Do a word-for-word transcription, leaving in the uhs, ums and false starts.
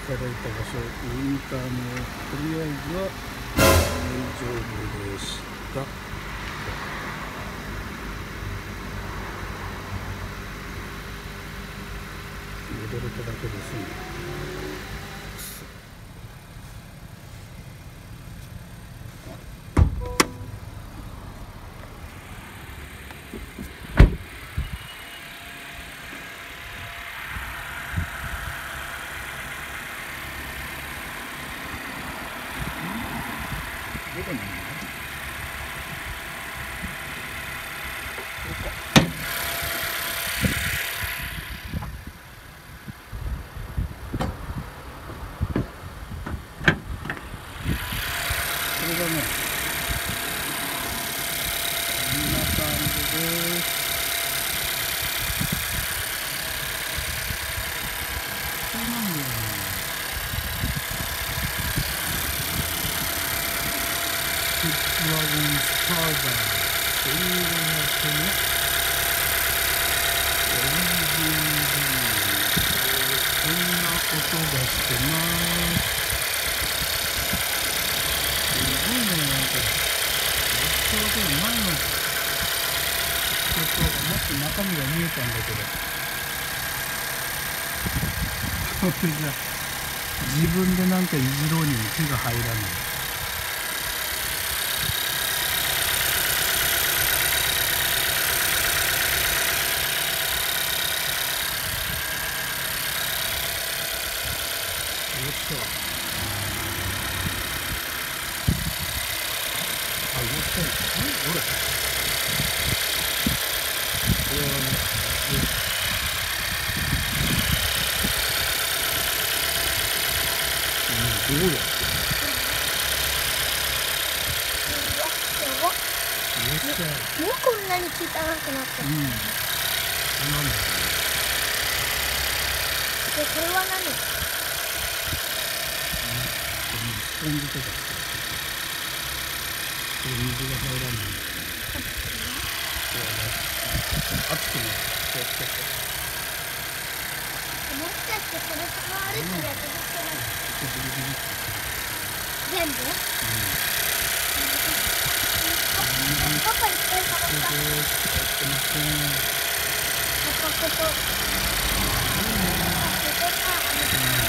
ただいた場所、インターのとりあえずは大丈夫でした。戻れただけですね。どこにいるの？これだね。こんな感じです。これなんだよね。キッズワゴンスターガーせんごひゃくの エルイーディー こんな音がしてます。すごいね、なんかちょうど前の人ともっと中身が見えたんだけど、これじゃ自分でなんかいじろうにも手が入らない。よっしゃ。あ、よっしゃ。はい、ほら。これはね、うん、どうやって。よっしゃ。 もうこんなに汚くなった。うん。 なんだろうね。 で、これは何？ スポンジとか。これ水が入らない。熱くなる。 もしかしてこれ触るとやつですかね。全部？うん。パパいっぱい触った。パパここ。ここか。